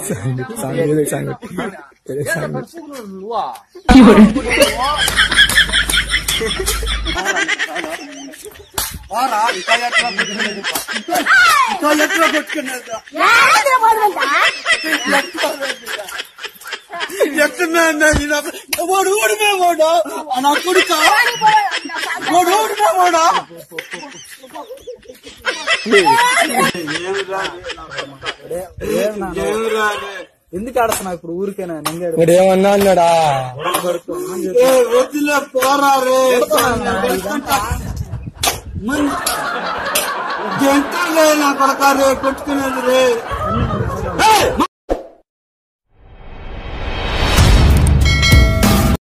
ఎందుకు ఆడుతున్నావు ఇప్పుడు ఊరికేనా ఇప్పుడు ఏమన్నా అన్నాడా వద్దులే పోరా రే గంటలే నా కొడక రే కొట్టుకునేది రే